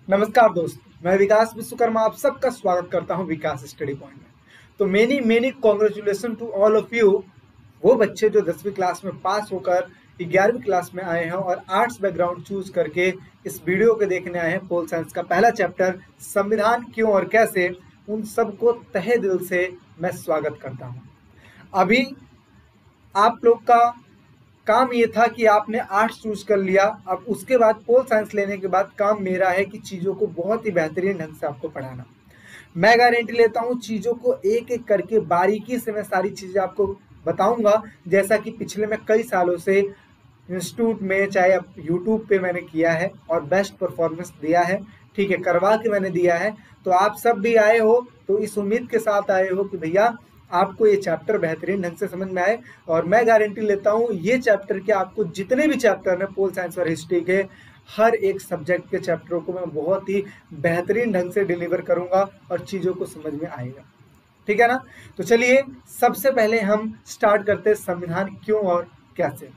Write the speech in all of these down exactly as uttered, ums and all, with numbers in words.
नमस्कार दोस्त, मैं विकास विश्वकर्मा आप सबका स्वागत करता हूं विकास स्टडी पॉइंट में। तो many many congratulations to all of you, वो बच्चे जो दसवीं क्लास में पास होकर ग्यारहवीं क्लास में आए हैं और आर्ट्स बैकग्राउंड चूज करके इस वीडियो को देखने आए हैं। पोल साइंस का पहला चैप्टर संविधान क्यों और कैसे, उन सबको तहे दिल से मैं स्वागत करता हूँ। अभी आप लोग का काम ये था कि आपने आर्ट्स चूज कर लिया, अब उसके बाद पोल साइंस लेने के बाद काम मेरा है कि चीज़ों को बहुत ही बेहतरीन ढंग से आपको पढ़ाना। मैं गारंटी लेता हूँ चीज़ों को एक एक करके बारीकी से मैं सारी चीज़ें आपको बताऊंगा, जैसा कि पिछले में कई सालों से इंस्टीट्यूट में चाहे यूट्यूब पे मैंने किया है और बेस्ट परफॉर्मेंस दिया है। ठीक है, करवा के मैंने दिया है। तो आप सब भी आए हो तो इस उम्मीद के साथ आए हो कि भैया आपको ये चैप्टर बेहतरीन ढंग से समझ में आए। और मैं गारंटी लेता हूँ ये चैप्टर के आपको जितने भी चैप्टर हैं पोल साइंस और हिस्ट्री के, हर एक सब्जेक्ट के चैप्टरों को मैं बहुत ही बेहतरीन ढंग से डिलीवर करूँगा और चीज़ों को समझ में आएगा। ठीक है ना? तो चलिए सबसे पहले हम स्टार्ट करते हैं संविधान क्यों और कैसे।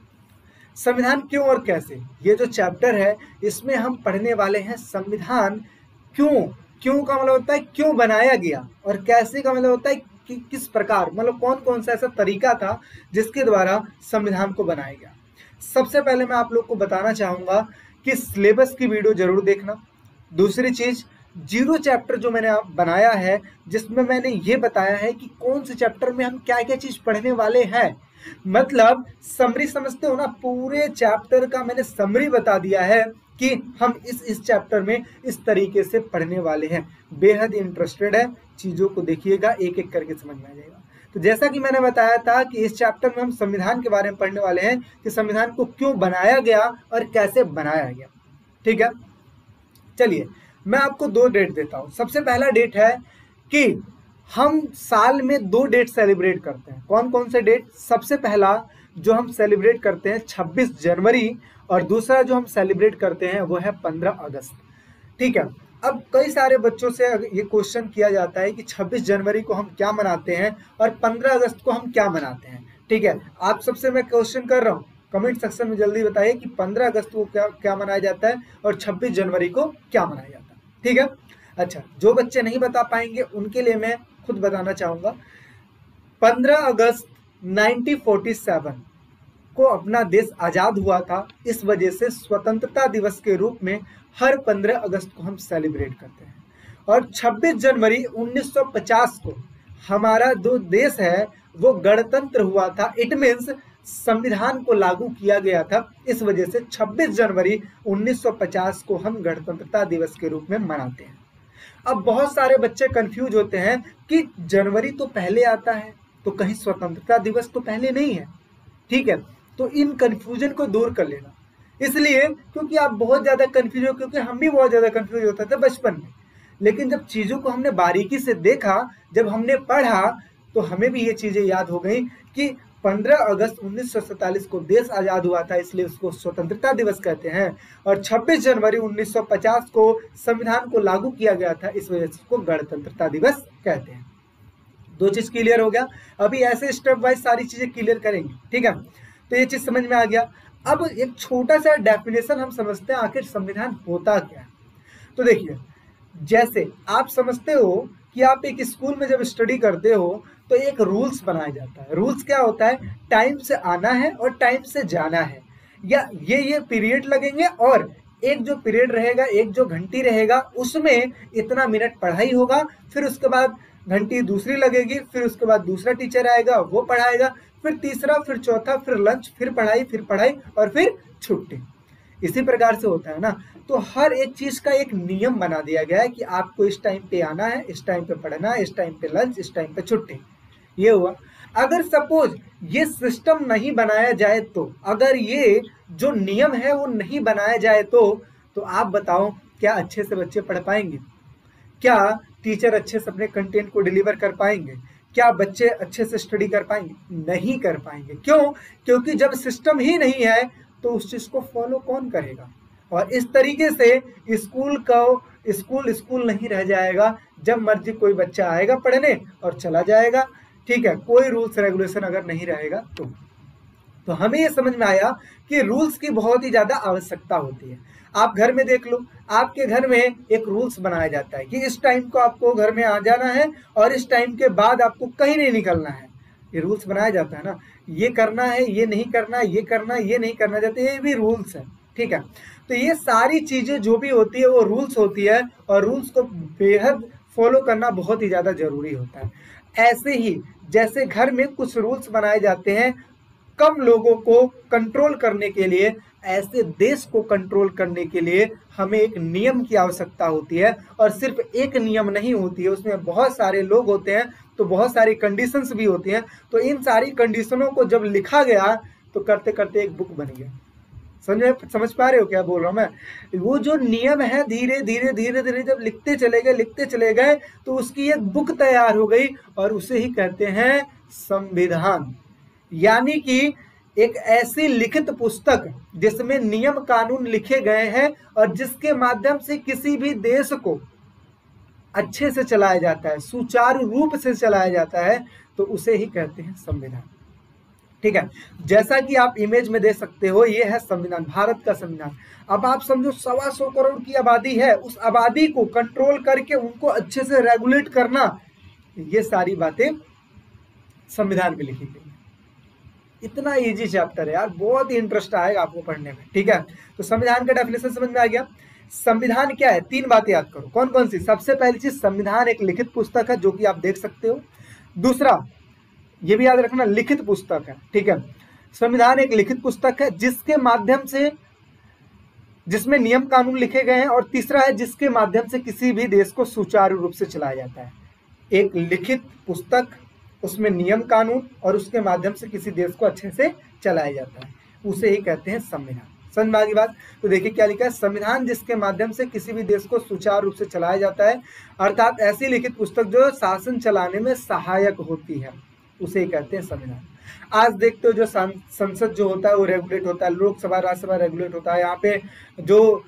संविधान क्यों और कैसे, ये जो चैप्टर है इसमें हम पढ़ने वाले हैं संविधान क्यों। क्यों का मतलब होता है क्यों बनाया गया, और कैसे का मतलब होता है कि किस प्रकार, मतलब कौन कौन सा ऐसा तरीका था जिसके द्वारा संविधान को बनाया गया। सबसे पहले मैं आप लोग को बताना चाहूंगा कि सिलेबस की वीडियो जरूर देखना। दूसरी चीज, जीरो चैप्टर जो मैंने बनाया है जिसमें मैंने ये बताया है कि कौन से चैप्टर में हम क्या क्या चीज पढ़ने वाले हैं। मतलब समरी समझते हो ना, पूरे चैप्टर का मैंने समरी बता दिया है कि हम इस इस चैप्टर में इस तरीके से पढ़ने वाले हैं। बेहद इंटरेस्टेड है, चीज़ों को देखिएगा, एक एक करके समझ में आ जाएगा। तो जैसा कि मैंने बताया था कि इस चैप्टर में हम संविधान के बारे में पढ़ने वाले हैं कि संविधान को क्यों बनाया गया और कैसे बनाया गया। ठीक है, चलिए मैं आपको दो डेट देता हूँ। सबसे पहला डेट है कि हम साल में दो डेट सेलिब्रेट करते हैं। कौन कौन से डेट? सबसे पहला जो हम सेलिब्रेट करते हैं छब्बीस जनवरी, और दूसरा जो हम सेलिब्रेट करते हैं वो है पंद्रह अगस्त। ठीक है, अब कई सारे बच्चों से ये क्वेश्चन किया जाता है कि छब्बीस जनवरी को हम क्या मनाते हैं और पंद्रह अगस्त को हम क्या मनाते हैं। ठीक है, आप सबसे मैं क्वेश्चन कर रहा हूँ, कमेंट सेक्शन में जल्दी बताइए कि पंद्रह अगस्त को क्या क्या मनाया जाता है और छब्बीस जनवरी को क्या मनाया जाता है। ठीक है, अच्छा, जो बच्चे नहीं बता पाएंगे उनके लिए मैं खुद बताना चाहूंगा। पंद्रह अगस्त नाइनटीन फोर्टी सेवन को अपना देश आजाद हुआ था, इस वजह से स्वतंत्रता दिवस के रूप में हर पंद्रह अगस्त को हम सेलिब्रेट करते हैं। और छब्बीस जनवरी उन्नीस सौ पचास को हमारा जो देश है वो गणतंत्र हुआ था। इट मीन्स संविधान को लागू किया गया था, इस वजह से छब्बीस जनवरी उन्नीस सौ पचास को हम गणतंत्रता दिवस के रूप में मनाते हैं। अब बहुत सारे बच्चे कंफ्यूज होते हैं कि जनवरी तो पहले आता है तो कहीं स्वतंत्रता दिवस तो पहले नहीं है। ठीक है, तो इन कंफ्यूजन को दूर कर लेना, इसलिए क्योंकि आप बहुत ज़्यादा कंफ्यूज हो, क्योंकि हम भी बहुत ज़्यादा कंफ्यूज होते थे बचपन में। लेकिन जब चीज़ों को हमने बारीकी से देखा, जब हमने पढ़ा, तो हमें भी ये चीज़ें याद हो गई कि पंद्रह अगस्त उन्नीस सौ सैंतालीस को देश आज़ाद हुआ था, इसलिए उसको स्वतंत्रता दिवस कहते हैं। और छब्बीस जनवरी उन्नीस सौ पचास को संविधान को लागू किया गया था, इस वजह से उसको गणतंत्रता दिवस कहते हैं। दो चीज़ क्लियर हो गया। अभी ऐसे स्टेप वाइज सारी चीज़ें क्लियर करेंगे। ठीक है, तो ये चीज़ समझ में आ गया। अब एक छोटा सा डेफिनेशन हम समझते हैं, आखिर संविधान होता क्या है। तो देखिए, जैसे आप समझते हो कि आप एक स्कूल में जब स्टडी करते हो तो एक रूल्स बनाया जाता है। रूल्स क्या होता है? टाइम से आना है और टाइम से जाना है, या ये ये पीरियड लगेंगे और एक जो पीरियड रहेगा, एक जो घंटी रहेगा, उसमें इतना मिनट पढ़ाई होगा, फिर उसके बाद घंटी दूसरी लगेगी, फिर उसके बाद दूसरा टीचर आएगा वो पढ़ाएगा, फिर तीसरा, फिर चौथा, फिर लंच, फिर पढ़ाई, फिर पढ़ाई और फिर छुट्टी। इसी प्रकार से होता है ना। तो हर एक चीज का एक नियम बना दिया गया है कि आपको इस टाइम पे आना है, इस टाइम पे पढ़ना है, इस टाइम पे लंच, इस टाइम पे छुट्टी। ये हुआ। अगर सपोज ये सिस्टम नहीं बनाया जाए, तो अगर ये जो नियम है वो नहीं बनाया जाए तो तो आप बताओ क्या अच्छे से बच्चे पढ़ पाएंगे? क्या टीचर अच्छे से अपने कंटेंट को डिलीवर कर पाएंगे? क्या बच्चे अच्छे से स्टडी कर पाएंगे? नहीं कर पाएंगे। क्यों? क्योंकि जब सिस्टम ही नहीं है तो उस चीज को फॉलो कौन करेगा? और इस तरीके से स्कूल का स्कूल स्कूल नहीं रह जाएगा। जब मर्जी कोई बच्चा आएगा पढ़ने और चला जाएगा। ठीक है, कोई रूल्स रेगुलेशन अगर नहीं रहेगा तो तो हमें ये समझ में आया कि रूल्स की बहुत ही ज्यादा आवश्यकता होती है। आप घर में देख लो, आपके घर में एक रूल्स बनाया जाता है कि इस टाइम को आपको घर में आ जाना है और इस टाइम के बाद आपको कहीं नहीं निकलना है। ये रूल्स बनाया जाता है ना, ये करना है, ये नहीं करना, ये करना, ये नहीं करना चाहते, ये भी रूल्स है, ठीक है। तो ये सारी चीजें जो भी होती है वो रूल्स होती है और रूल्स को बेहद फॉलो करना बहुत ही ज्यादा जरूरी होता है। ऐसे ही जैसे घर में कुछ रूल्स बनाए जाते हैं कम लोगों को कंट्रोल करने के लिए, ऐसे देश को कंट्रोल करने के लिए हमें एक नियम की आवश्यकता होती है। और सिर्फ एक नियम नहीं होती है, उसमें बहुत सारे लोग होते हैं, तो बहुत सारी कंडीशंस भी होती हैं। तो इन सारी कंडीशनों को जब लिखा गया तो करते करते एक बुक बन गया। समझ समझ पा रहे हो क्या बोल रहा हूं मैं? वो जो नियम है धीरे धीरे धीरे धीरे जब लिखते चले गए लिखते चले गए तो उसकी एक बुक तैयार हो गई और उसे ही कहते हैं संविधान। यानी कि एक ऐसी लिखित पुस्तक जिसमें नियम कानून लिखे गए हैं और जिसके माध्यम से किसी भी देश को अच्छे से चलाया जाता है, सुचारू रूप से चलाया जाता है, तो उसे ही कहते हैं संविधान, ठीक है। जैसा कि आप इमेज में देख सकते हो, ये है संविधान, भारत का संविधान। अब आप समझो सवा सौ करोड़ की आबादी है, उस आबादी को कंट्रोल करके उनको अच्छे से रेगुलेट करना, ये सारी बातें संविधान में लिखी गई। इतना इजी चैप्टर है यार, बहुत ही इंटरेस्ट आएगा आपको पढ़ने में, ठीक है। तो संविधान का डेफिनेशन समझ में आ गया। संविधान क्या है, तीन बातें याद करो। कौन कौन सी? सबसे पहली चीज, संविधान एक लिखित पुस्तक है जो कि आप देख सकते हो। दूसरा, ये भी याद रखना, लिखित पुस्तक है, ठीक है। संविधान एक लिखित पुस्तक है जिसके माध्यम से, जिसमें नियम कानून लिखे गए हैं। और तीसरा है जिसके माध्यम से किसी भी देश को सुचारू रूप से चलाया जाता है। एक लिखित पुस्तक, उसमें नियम कानून और उसके माध्यम से किसी देश को अच्छे से चलाया जाता है, उसे ही कहते हैं संविधान। समझ में आ गई बात? तो देखिए क्या लिखा है, संविधान जिसके माध्यम से किसी भी देश को सुचारू रूप से चलाया जाता है, अर्थात ऐसी लिखित पुस्तक जो शासन चलाने में सहायक होती है, उसे ही कहते हैं संविधान। आज देखते हो जो संसद जो होता है वो रेगुलेट होता है, लोकसभा राज्यसभा रेगुलेट होता है। यहाँ पे जो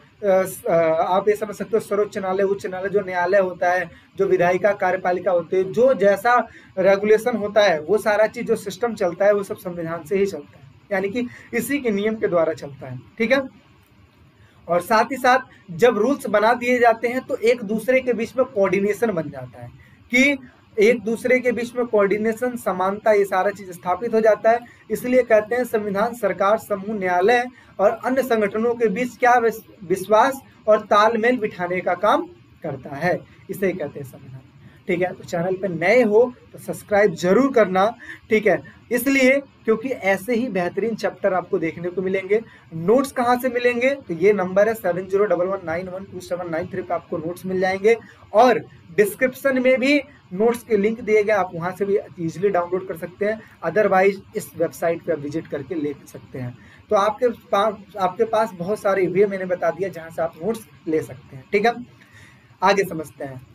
आप ये समझ सकते हो सर्वोच्च न्यायालय, उच्च न्यायालय, जो न्यायालय होता है, जो विधायिका कार्यपालिका होते हैं, जो जैसा रेगुलेशन होता है वो सारा चीज जो सिस्टम चलता है वो सब संविधान से ही चलता है, यानी कि इसी के नियम के द्वारा चलता है, ठीक है। और साथ ही साथ जब रूल्स बना दिए जाते हैं तो एक दूसरे के बीच में कोऑर्डिनेशन बन जाता है, कि एक दूसरे के बीच में कोऑर्डिनेशन, समानता, ये सारा चीज स्थापित हो जाता है। इसलिए कहते हैं संविधान सरकार, समूह, न्यायालय और अन्य संगठनों के बीच क्या विश्वास और तालमेल बिठाने का काम करता है, इसे कहते हैं संविधान, ठीक है। तो चैनल पे नए हो तो सब्सक्राइब जरूर करना, ठीक है, इसलिए क्योंकि ऐसे ही बेहतरीन चैप्टर आपको देखने को मिलेंगे। नोट्स कहाँ से मिलेंगे? तो ये नंबर है seven zero double one nine one two seven nine three पे आपको नोट्स मिल जाएंगे। और डिस्क्रिप्शन में भी नोट्स के लिंक दिए गए, आप वहाँ से भी इजीली डाउनलोड कर सकते हैं। अदरवाइज इस वेबसाइट पे आप विजिट करके ले सकते हैं। तो आपके पास आपके पास बहुत सारे वे मैंने बता दिया जहाँ से आप नोट्स ले सकते हैं, ठीक है। आगे समझते हैं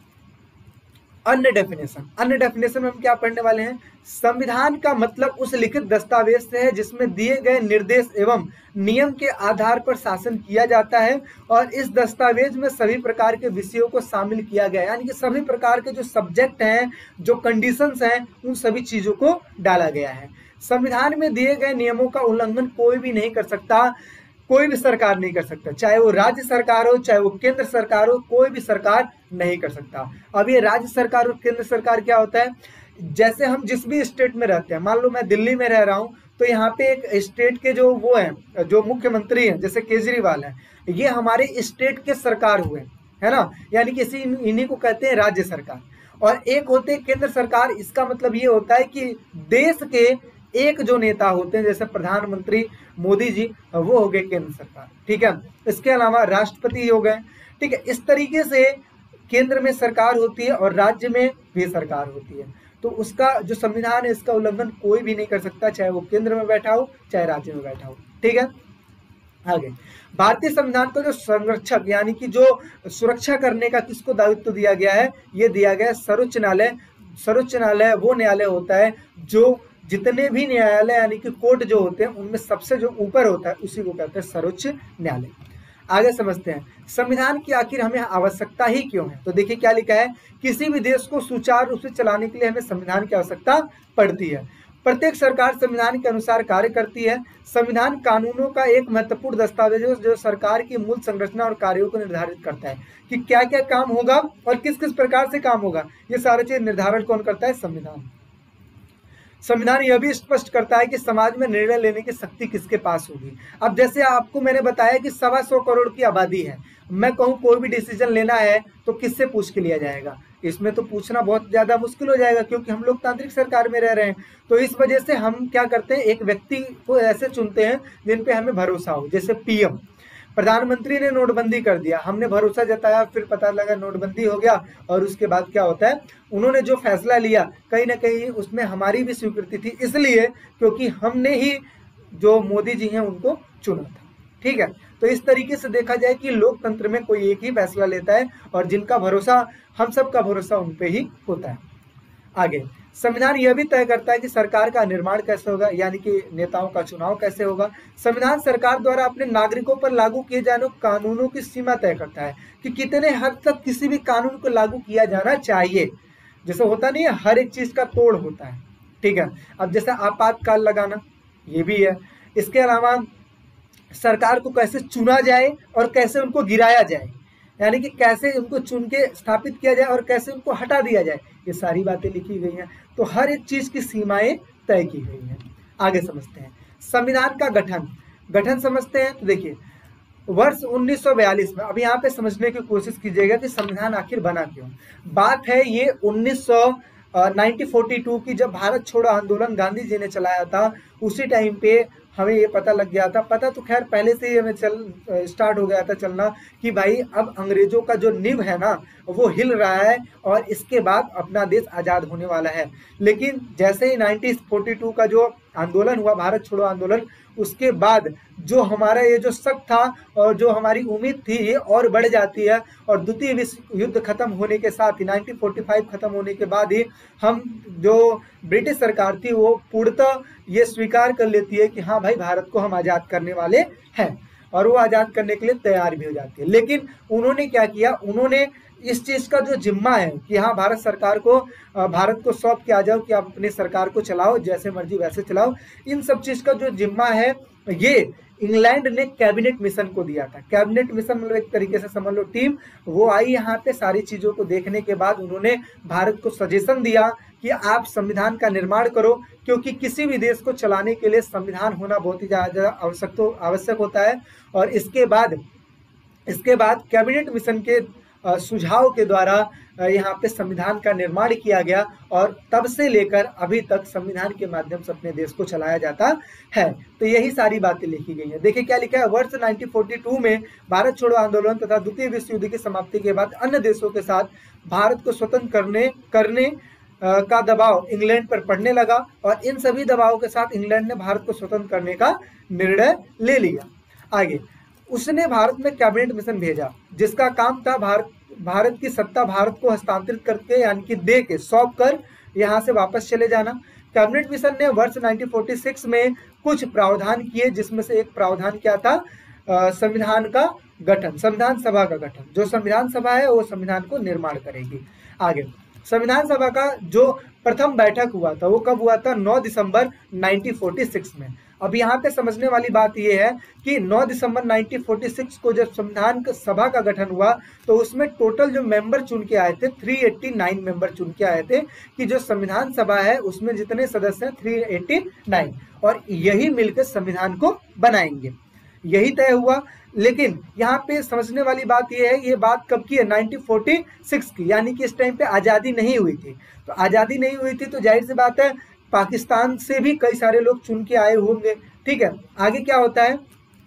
अन्य डेफिनेशन। अन्य डेफिनेशन में हम क्या पढ़ने वाले हैं? संविधान का मतलब उस लिखित दस्तावेज से है जिसमें दिए गए निर्देश एवं नियम के आधार पर शासन किया जाता है और इस दस्तावेज में सभी प्रकार के विषयों को शामिल किया गया है, यानी कि सभी प्रकार के जो सब्जेक्ट हैं, जो कंडीशंस हैं, उन सभी चीजों को डाला गया है। संविधान में दिए गए नियमों का उल्लंघन कोई भी नहीं कर सकता, कोई भी सरकार नहीं कर सकता, चाहे वो राज्य सरकार हो चाहे वो केंद्र सरकार हो, कोई भी सरकार नहीं कर सकता। अब ये राज्य सरकार और केंद्र सरकार क्या होता है? जैसे हम जिस भी स्टेट में रहते हैं, मान लो मैं दिल्ली में रह रहा हूँ, तो यहाँ पे एक स्टेट के जो वो हैं, जो मुख्यमंत्री हैं, जैसे केजरीवाल हैं, ये हमारे स्टेट के सरकार हुए, है ना, यानी कि इसी इन्हीं को कहते हैं राज्य सरकार। और एक होते हैं केंद्र सरकार, इसका मतलब ये होता है कि देश के एक जो नेता होते हैं, जैसे प्रधानमंत्री मोदी जी, वो हो गए केंद्र सरकार, ठीक है। इसके अलावा राष्ट्रपति हो गए, ठीक है। इस तरीके से केंद्र में सरकार होती है और राज्य में भी सरकार होती है। तो उसका जो संविधान है, इसका उल्लंघन कोई भी नहीं कर सकता, चाहे वो केंद्र में बैठा हो चाहे राज्य में बैठा हो, ठीक है। आगे, भारतीय संविधान का जो संरक्षक यानी कि जो सुरक्षा करने का किसको दायित्व दिया गया है? ये दिया गया है सर्वोच्च न्यायालय। सर्वोच्च न्यायालय वो न्यायालय होता है जो जितने भी न्यायालय यानी कि कोर्ट जो होते हैं उनमें सबसे जो ऊपर होता है उसी को कहते हैं सर्वोच्च न्यायालय। आगे समझते हैं संविधान की आखिर हमें आवश्यकता ही क्यों है। तो देखिए क्या लिखा है, किसी भी देश को सुचारू रूप से चलाने के लिए हमें संविधान की आवश्यकता पड़ती है। प्रत्येक सरकार संविधान के अनुसार कार्य करती है। संविधान कानूनों का एक महत्वपूर्ण दस्तावेज है जो सरकार की मूल संरचना और कार्यों को निर्धारित करता है कि क्या क्या काम होगा और किस किस प्रकार से काम होगा। ये सारे चीज निर्धारण कौन करता है? संविधान। संविधान यह भी स्पष्ट करता है कि समाज में निर्णय लेने की शक्ति किसके पास होगी। अब जैसे आपको मैंने बताया कि सवा सौ करोड़ की आबादी है, मैं कहूँ कोई भी डिसीजन लेना है तो किससे पूछ के लिया जाएगा? इसमें तो पूछना बहुत ज्यादा मुश्किल हो जाएगा क्योंकि हम लोकतांत्रिक सरकार में रह रहे हैं। तो इस वजह से हम क्या करते हैं, एक व्यक्ति को ऐसे चुनते हैं जिन पे हमें भरोसा हो। जैसे पीएम, प्रधानमंत्री ने नोटबंदी कर दिया, हमने भरोसा जताया, फिर पता लगा नोटबंदी हो गया और उसके बाद क्या होता है, उन्होंने जो फैसला लिया कहीं ना कहीं उसमें हमारी भी स्वीकृति थी, इसलिए क्योंकि हमने ही जो मोदी जी हैं उनको चुना था। ठीक है, तो इस तरीके से देखा जाए कि लोकतंत्र में कोई एक ही फैसला लेता है और जिनका भरोसा, हम सब का भरोसा उन पे ही होता है। आगे, संविधान यह भी तय करता है कि सरकार का निर्माण कैसे होगा, यानी कि नेताओं का चुनाव कैसे होगा। संविधान सरकार द्वारा अपने नागरिकों पर लागू किए जाने वाले कानूनों की सीमा तय करता है कि कितने हद तक किसी भी कानून को लागू किया जाना चाहिए। जैसे होता नहीं है, हर एक चीज का तोड़ होता है। ठीक है, अब जैसे आपातकाल लगाना, ये भी है। इसके अलावा सरकार को कैसे चुना जाए और कैसे उनको गिराया जाए, यानी कि कैसे उनको चुन के स्थापित किया जाए और कैसे उनको हटा दिया जाए, ये सारी बातें लिखी गई हैं। तो हर एक चीज की सीमाएं तय की गई हैं। आगे समझते हैं संविधान का गठन। गठन समझते हैं तो देखिए, वर्ष उन्नीस सौ बयालीस में, अब यहाँ पे समझने की कोशिश कीजिएगा कि संविधान आखिर बना क्यों। बात है ये उन्नीस सौ नाइनटीन फोर्टी टू की, जब भारत छोड़ो आंदोलन गांधी जी ने चलाया था, उसी टाइम पे हमें ये पता लग गया था। पता तो खैर पहले से ही हमें चल स्टार्ट हो गया था चलना कि भाई अब अंग्रेजों का जो नींव है ना वो हिल रहा है और इसके बाद अपना देश आज़ाद होने वाला है। लेकिन जैसे ही नाइनटीन फोर्टी टू का जो आंदोलन हुआ, भारत छोड़ो आंदोलन, उसके बाद जो हमारा ये जो शक था और जो हमारी उम्मीद थी ये और बढ़ जाती है। और द्वितीय विश्व युद्ध खत्म होने के साथ ही, नाइनटीन फोर्टी फाइव खत्म होने के बाद ही हम जो ब्रिटिश सरकार थी वो पूर्णतः ये स्वीकार कर लेती है कि हाँ भाई भारत को हम आज़ाद करने वाले हैं, और वो आज़ाद करने के लिए तैयार भी हो जाती है। लेकिन उन्होंने क्या किया, उन्होंने इस चीज का जो जिम्मा है कि हाँ भारत सरकार को, भारत को सौंप के आ जाओ कि आप अपनी सरकार को चलाओ, जैसे मर्जी वैसे चलाओ, इन सब चीज का जो जिम्मा है ये इंग्लैंड ने कैबिनेट मिशन को दिया था। कैबिनेट मिशन मतलब एक तरीके से समझ लो टीम, वो आई यहाँ पे, सारी चीजों को देखने के बाद उन्होंने भारत को सजेशन दिया कि आप संविधान का निर्माण करो, क्योंकि किसी भी देश को चलाने के लिए संविधान होना बहुत ही ज्यादा आवश्यक आवश्यक होता है। और इसके बाद इसके बाद कैबिनेट मिशन के सुझाव के द्वारा यहाँ पे संविधान का निर्माण किया गया और तब से लेकर अभी तक संविधान के माध्यम से अपने देश को चलाया जाता है। तो यही सारी बातें लिखी गई हैं। देखिए क्या लिखा है, वर्ष नाइनटीन फोर्टी टू में भारत छोड़ो आंदोलन तथा द्वितीय विश्व युद्ध की समाप्ति के बाद अन्य देशों के साथ भारत को स्वतंत्र करने करने का दबाव इंग्लैंड पर पड़ने लगा और इन सभी दबावों के साथ इंग्लैंड ने भारत को स्वतंत्र करने का निर्णय ले लिया। आगे उसने भारत में कैबिनेट मिशन भेजा जिसका काम था भारत भारत की सत्ता भारत को हस्तांतरित करके, यानी कि दे के सौंप कर यहाँ से वापस चले जाना। कैबिनेट मिशन ने वर्ष नाइनटीन फोर्टी सिक्स में कुछ प्रावधान किए, जिसमें से एक प्रावधान क्या था, संविधान का गठन, संविधान सभा का गठन। जो संविधान सभा है वो संविधान को निर्माण करेगी। आगे संविधान सभा का जो प्रथम बैठक हुआ था वो कब हुआ था, नौ दिसंबर नाइनटीन फोर्टी सिक्स में। अब यहाँ पे समझने वाली बात यह है कि नौ दिसंबर नाइनटीन फोर्टी सिक्स को जब संविधान सभा का गठन हुआ तो उसमें टोटल जो मेंबर चुन के आए थे तीन सौ नवासी मेंबर चुन के आए थे कि जो संविधान सभा है उसमें जितने सदस्य हैं तीन सौ नवासी, और यही मिलकर संविधान को बनाएंगे, यही तय हुआ। लेकिन यहाँ पे समझने वाली बात यह है, ये बात कब की है, नाइनटीन फोर्टी सिक्स की, यानी कि इस टाइम पे आज़ादी नहीं हुई थी। तो आज़ादी नहीं हुई थी तो जाहिर सी बात है पाकिस्तान से भी कई सारे लोग चुन के आए होंगे। ठीक है, आगे क्या होता है,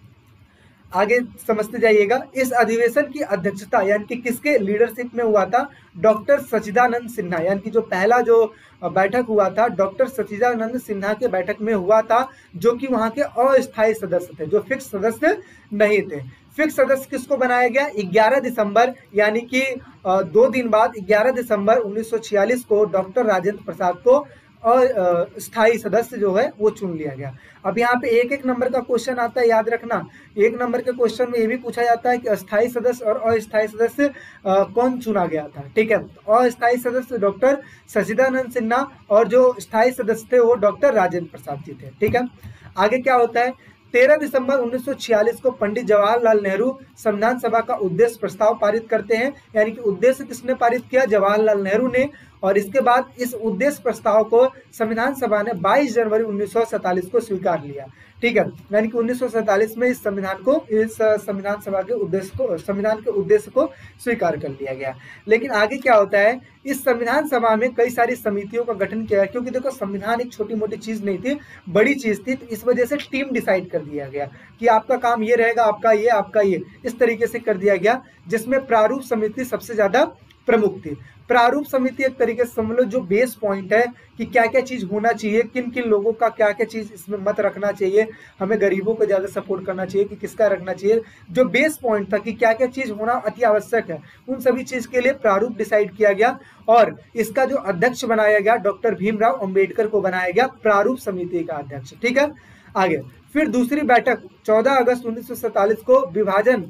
आगे समझते जाइएगा। इस अधिवेशन की अध्यक्षता यानी कि किसके लीडरशिप में हुआ था, डॉक्टर सच्चिदानंद सिन्हा, यानी कि जो पहला जो बैठक हुआ था डॉक्टर सच्चिदानंद सिन्हा के बैठक में हुआ था, जो कि वहां के अस्थायी सदस्य थे, जो फिक्स सदस्य नहीं थे। फिक्स सदस्य किसको बनाया गया, ग्यारह दिसंबर, यानी कि दो दिन बाद ग्यारह दिसंबर उन्नीस सौ छियालीस को डॉक्टर राजेंद्र प्रसाद को अस्थायी सदस्य जो है वो चुन लिया गया। अब यहाँ पे एक एक नंबर का क्वेश्चन आता है, याद रखना। एक नंबर के क्वेश्चन में ये भी पूछा जाता है कि अस्थायी सदस्य और अस्थायी सदस्य कौन चुना गया था, ठीक है। अस्थायी सदस्य डॉक्टर सचिदानंद सिन्हा और जो स्थायी सदस्य थे वो डॉक्टर राजेंद्र प्रसाद जी थे, ठीक है। आगे क्या होता है, तेरह दिसंबर उन्नीस सौ छियालीस को पंडित जवाहरलाल नेहरू संविधान सभा का उद्देश्य प्रस्ताव पारित करते हैं, यानी कि उद्देश्य किसने पारित किया, जवाहरलाल नेहरू ने। और इसके बाद इस उद्देश्य प्रस्ताव को संविधान सभा ने बाईस जनवरी उन्नीस सौ सैंतालीस को स्वीकार लिया, ठीक है। यानी कि उन्नीस सौ सैंतालीस में इस संविधान को इस संविधान सभा के उद्देश्य को संविधान के उद्देश्य को स्वीकार कर लिया गया। लेकिन आगे क्या होता है, इस संविधान सभा में कई सारी समितियों का गठन किया, क्योंकि देखो संविधान एक छोटी मोटी चीज नहीं थी, बड़ी चीज थी। तो इस वजह से टीम डिसाइड कर दिया गया कि आपका काम ये रहेगा, आपका ये आपका ये इस तरीके से कर दिया गया, जिसमें प्रारूप समिति सबसे ज्यादा प्रमुख थी। प्रारूप समिति एक तरीके से समझ लो जो बेस पॉइंट है कि क्या क्या चीज होना चाहिए, किन किन लोगों का क्या क्या चीज इसमें मत रखना चाहिए, हमें गरीबों को ज्यादा सपोर्ट करना चाहिए कि किसका रखना चाहिए, जो बेस पॉइंट था कि क्या क्या चीज होना अति आवश्यक है, उन सभी चीज के लिए प्रारूप डिसाइड किया गया। और इसका जो अध्यक्ष बनाया गया डॉक्टर भीमराव अंबेडकर को बनाया गया प्रारूप समिति का अध्यक्ष, ठीक है। आगे फिर दूसरी बैठक चौदह अगस्त उन्नीस सौ सैंतालीस को विभाजन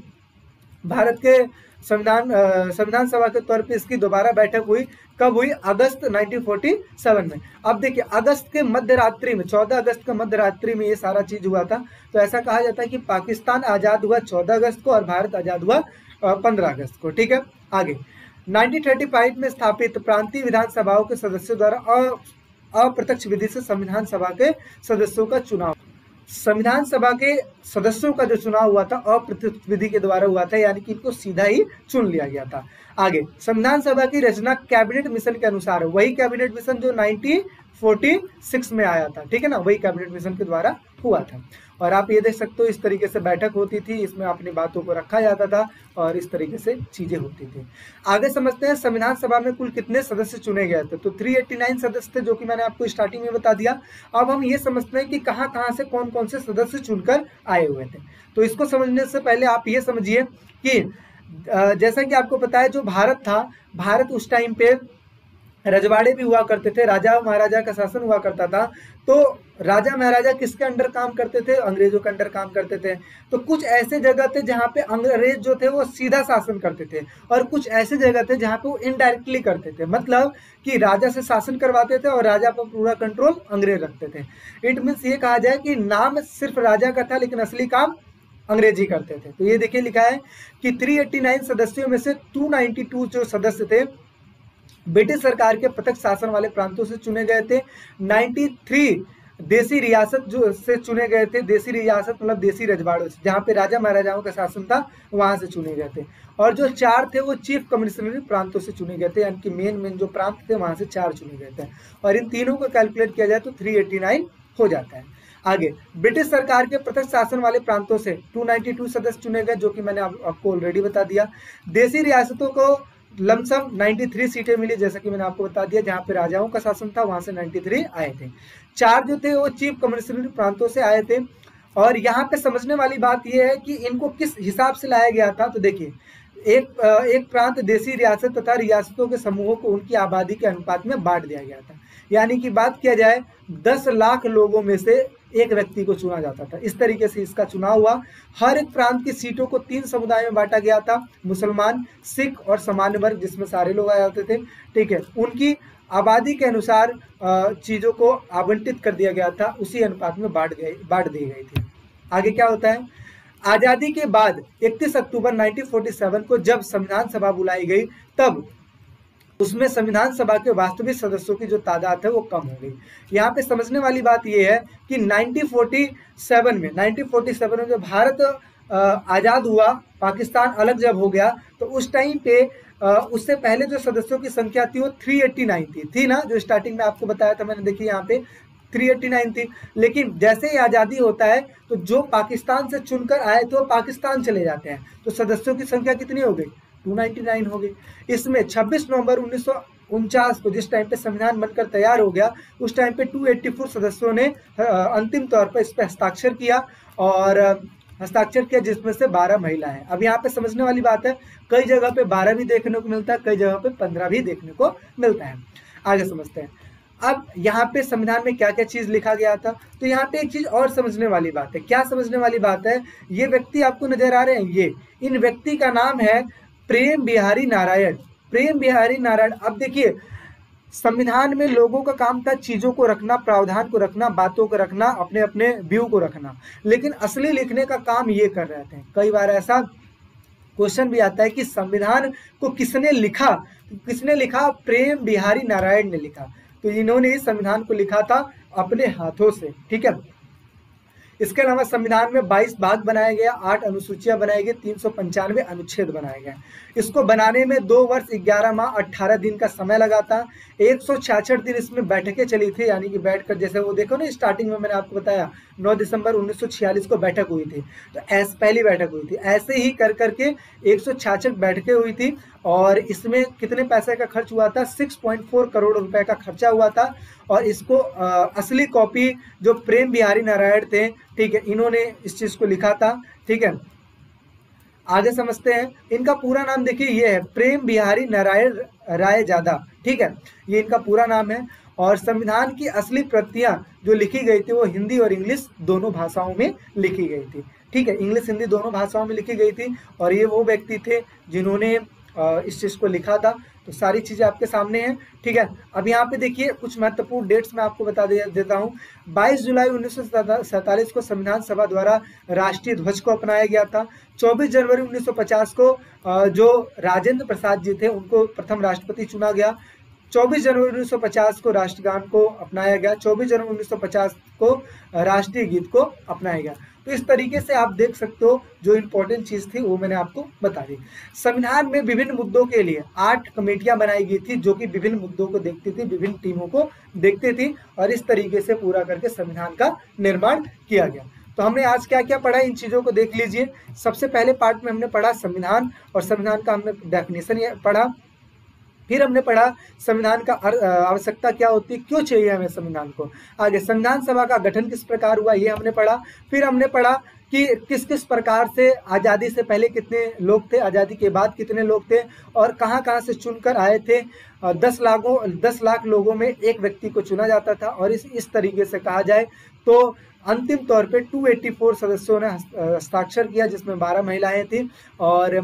भारत के संविधान संविधान सभा के तौर पे इसकी दोबारा बैठक हुई। कब हुई, अगस्त उन्नीस सौ सैंतालीस में। अब देखिए अगस्त के मध्य रात्रि में, चौदह अगस्त के मध्य रात्रि में ये सारा चीज हुआ था। तो ऐसा कहा जाता है कि पाकिस्तान आजाद हुआ चौदह अगस्त को और भारत आजाद हुआ पंद्रह अगस्त को, ठीक है। आगे उन्नीस सौ पैंतीस में स्थापित प्रांतीय विधानसभाओं के सदस्यों द्वारा अप्रत्यक्ष विधि से संविधान सभा के सदस्यों का चुनाव, संविधान सभा के सदस्यों का जो चुनाव हुआ था अप्रत्यक्ष विधि के द्वारा हुआ था, यानी कि इनको सीधा ही चुन लिया गया था। आगे संविधान सभा की रचना कैबिनेट मिशन के अनुसार, वही कैबिनेट मिशन जो उन्नीस सौ छियालीस में आया था, ठीक है ना, वही कैबिनेट मिशन के द्वारा हुआ था। और आप ये देख सकते हो इस तरीके से बैठक होती थी, इसमें अपनी बातों को रखा जाता था और इस तरीके से चीजें होती थी। आगे समझते हैं संविधान सभा में कुल कितने सदस्य चुने गए थे। तो तीन सौ नवासी सदस्य थे, जो कि मैंने आपको स्टार्टिंग में बता दिया। अब हम ये समझते हैं कि कहाँ कहाँ से कौन कौन से सदस्य चुनकर आए हुए थे। तो इसको समझने से पहले आप ये समझिए कि जैसा कि आपको पता है जो भारत था, भारत उस टाइम पे रजवाड़े भी हुआ करते थे, राजा महाराजा का शासन हुआ करता था। तो राजा महाराजा किसके अंडर काम करते थे, अंग्रेजों के अंडर काम करते थे। तो कुछ ऐसे जगह थे जहाँ पे अंग्रेज जो थे वो सीधा शासन करते थे, और कुछ ऐसे जगह थे जहाँ पे वो इनडायरेक्टली करते थे, मतलब कि राजा से शासन करवाते थे और राजा पर पूरा कंट्रोल अंग्रेज रखते थे। इट मीन्स ये कहा जाए कि नाम सिर्फ राजा का था लेकिन असली काम अंग्रेजी करते थे। तो ये देखिए लिखा है कि तीन सौ नवासी सदस्यों में से दो सौ बानवे जो सदस्य थे ब्रिटिश सरकार के प्रत्यक्ष शासन वाले प्रांतों से चुने गए थे। तिरानवे देसी रियासत जो से चुने गए थे, देसी रियासत मतलब देसी रजवाड़ों से, जहाँ पे राजा महाराजाओं का शासन था वहां से चुने गए थे। और जो चार थे वो चीफ कमिश्नरी प्रांतों से चुने गए थे, यानी कि मेन मेन जो प्रांत थे वहां से चार चुने गए थे। और इन तीनों को कैलकुलेट किया जाए तो तीन सौ नवासी हो जाता है। आगे ब्रिटिश सरकार के प्रत्यक्ष शासन वाले प्रांतों से दो सौ बानवे सदस्य चुने गए, जो कि मैंने आप, आपको ऑलरेडी बता दिया। देसी रियासतों को लमसम तिरानवे सीटें मिली, जैसा कि मैंने आपको बता दिया, जहां पे राजाओं का शासन था वहां से तिरानवे आए थे। चार जो थे वो चीफ कमिश्नरी प्रांतों से आए थे। और यहाँ पे समझने वाली बात यह है कि इनको किस हिसाब से लाया गया था। तो देखिए एक एक प्रांत देसी रियासत तथा रियासतों के समूहों को उनकी आबादी के अनुपात में बांट दिया गया था, यानी कि बात किया जाए दस लाख लोगों में से एक व्यक्ति को चुना जाता था। इस तरीके से इसका चुनाव हुआ। हर एक प्रांत की सीटों को तीन समुदाय में बांटा गया था, मुसलमान, सिख और सामान्य वर्ग, जिसमें सारे लोग आ जाते थे, ठीक है। उनकी आबादी के अनुसार चीजों को आवंटित कर दिया गया था, उसी अनुपात में बांट गए बांट दी गई थी। आगे क्या होता है, आजादी के बाद इकतीस अक्टूबर उन्नीस सौ सैंतालीस को जब संविधान सभा बुलाई गई, तब उसमें संविधान सभा के वास्तविक सदस्यों की जो तादाद है वो कम हो गई। यहाँ पे समझने वाली बात यह है कि उन्नीस सौ सैंतालीस में उन्नीस सौ सैंतालीस में जब भारत आज़ाद हुआ, पाकिस्तान अलग जब हो गया, तो उस टाइम पे उससे पहले जो सदस्यों की संख्या थी वो तीन सौ नवासी थी थी ना, जो स्टार्टिंग में आपको बताया था मैंने। देखिए यहाँ पे तीन सौ नवासी थी, लेकिन जैसे ही आज़ादी होता है तो जो पाकिस्तान से चुनकर आए थे वो पाकिस्तान चले जाते हैं, तो सदस्यों की संख्या कितनी हो गई, दो सौ निन्यानवे हो गई। इसमें छब्बीस नवंबर उन्नीस सौ उनचास को जिस टाइम पे संविधान बनकर तैयार हो गया, उस टाइम पे दो सौ चौरासी सदस्यों ने अंतिम तौर पर इस पर हस्ताक्षर किया और हस्ताक्षर किया, जिसमें से बारह महिला हैं। अब यहाँ पे समझने वाली बात है, कई जगह पे बारह भी देखने को मिलता है, कई जगह पे पंद्रह भी देखने को मिलता है। आगे समझते हैं। अब यहाँ पे संविधान में क्या क्या चीज लिखा गया था, तो यहाँ पे एक चीज और समझने वाली बात है। क्या समझने वाली बात है? ये व्यक्ति आपको नजर आ रहे हैं, ये इन व्यक्ति का नाम है प्रेम बिहारी नारायण। प्रेम बिहारी नारायण। अब देखिए, संविधान में लोगों का काम था चीजों को रखना, प्रावधान को रखना, बातों को रखना, अपने अपने व्यू को रखना, लेकिन असली लिखने का काम ये कर रहे थे। कई बार ऐसा क्वेश्चन भी आता है कि संविधान को किसने लिखा? किसने लिखा? प्रेम बिहारी नारायण ने लिखा। तो इन्होंने इस संविधान को लिखा था अपने हाथों से, ठीक है। इसके अलावा संविधान में बाईस भाग बनाए गए, आठ अनुसूचियां बनाई गई, तीन सौ पंचानवे अनुच्छेद बनाए गए। इसको बनाने में दो वर्ष ग्यारह माह अट्ठारह दिन का समय लगा था। एक सौ छियासठ दिन इसमें बैठकें चली थी, यानी कि बैठकर, जैसे वो देखो ना स्टार्टिंग में मैंने आपको बताया नौ दिसंबर उन्नीस सौ छियालीस को बैठक हुई थी, तो ऐसे पहली बैठक हुई थी। ऐसे ही कर करके एक सौ छियासठ बैठकें हुई थी और इसमें कितने पैसे का खर्च हुआ था? छह पॉइंट चार करोड़ रुपए का खर्चा हुआ था। और इसको आ, असली कॉपी जो प्रेम बिहारी नारायण थे, ठीक है, इन्होंने इस चीज को लिखा था, ठीक है। आगे समझते हैं। इनका पूरा नाम देखिए, ये है प्रेम बिहारी नारायण राय जादा, ठीक है, ये इनका पूरा नाम है। और संविधान की असली प्रतियां जो लिखी गई थी वो हिंदी और इंग्लिश दोनों भाषाओं में लिखी गई थी, ठीक है, इंग्लिश हिंदी दोनों भाषाओं में लिखी गई थी। और ये वो व्यक्ति थे जिन्होंने इस चीज को लिखा था। तो सारी चीजें आपके सामने हैं, ठीक है। अब यहाँ पे देखिए कुछ महत्वपूर्ण डेट्स मैं आपको बता दे, देता हूँ। बाईस जुलाई उन्नीस सौ सैंतालीस को संविधान सभा द्वारा राष्ट्रीय ध्वज को अपनाया गया था। चौबीस जनवरी उन्नीस सौ पचास को जो राजेंद्र प्रसाद जी थे उनको प्रथम राष्ट्रपति चुना गया। चौबीस जनवरी उन्नीस सौ पचास को राष्ट्रगान को अपनाया गया। चौबीस जनवरी उन्नीस सौ पचास को राष्ट्रीय गीत को अपनाया गया। तो इस तरीके से आप देख सकते हो जो इम्पोर्टेंट चीज थी वो मैंने आपको बता दी। संविधान में विभिन्न मुद्दों के लिए आठ कमेटियां बनाई गई थी जो कि विभिन्न मुद्दों को देखती थी, विभिन्न टीमों को देखती थी और इस तरीके से पूरा करके संविधान का निर्माण किया गया। तो हमने आज क्या क्या पढ़ा, इन चीजों को देख लीजिए। सबसे पहले पार्ट में हमने पढ़ा संविधान और संविधान का हमने डेफिनेशन पढ़ा। फिर हमने पढ़ा संविधान का आवश्यकता क्या होती है, क्यों चाहिए हमें संविधान को। आगे संविधान सभा का गठन किस प्रकार हुआ ये हमने पढ़ा। फिर हमने पढ़ा कि किस किस प्रकार से आज़ादी से पहले कितने लोग थे, आज़ादी के बाद कितने लोग थे और कहाँ कहाँ से चुनकर आए थे। दस लाखों दस लाख लोगों में एक व्यक्ति को चुना जाता था और इस इस तरीके से कहा जाए तो अंतिम तौर पे दो सौ चौरासी सदस्यों ने हस्ताक्षर किया जिसमें बारह महिलाएं थी और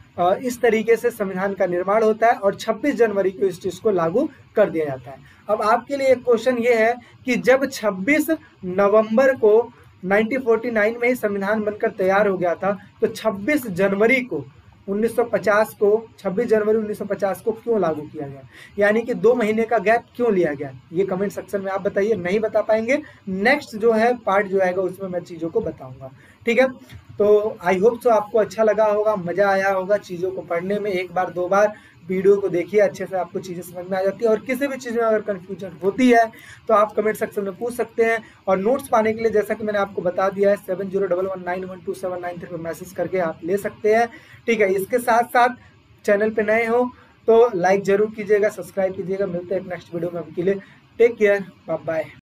इस तरीके से संविधान का निर्माण होता है और छब्बीस जनवरी को इस चीज को लागू कर दिया जाता है। अब आपके लिए एक क्वेश्चन ये है कि जब छब्बीस नवंबर को उन्नीस सौ उनचास में ही संविधान बनकर तैयार हो गया था तो छब्बीस जनवरी को उन्नीस सौ पचास को छब्बीस जनवरी उन्नीस सौ पचास को क्यों लागू किया गया, यानी कि दो महीने का गैप क्यों लिया गया, ये कमेंट सेक्शन में आप बताइए। नहीं बता पाएंगे, नेक्स्ट जो है पार्ट जो आएगा उसमें मैं चीज़ों को बताऊंगा, ठीक है। तो आई होप सो आपको अच्छा लगा होगा, मज़ा आया होगा चीज़ों को पढ़ने में। एक बार दो बार वीडियो को देखिए, अच्छे से आपको चीज़ें समझ में आ जाती है और किसी भी चीज़ में अगर कन्फ्यूजन होती है तो आप कमेंट सेक्शन में पूछ सकते हैं। और नोट्स पाने के लिए जैसा कि मैंने आपको बता दिया है seven zero double one nine one two seven nine three पर मैसेज करके आप ले सकते हैं, ठीक है। इसके साथ साथ चैनल पे नए हो तो लाइक जरूर कीजिएगा, सब्सक्राइब कीजिएगा। मिलते हैं एक नेक्स्ट वीडियो में, अभी के लिए टेक केयर, बाय बाय।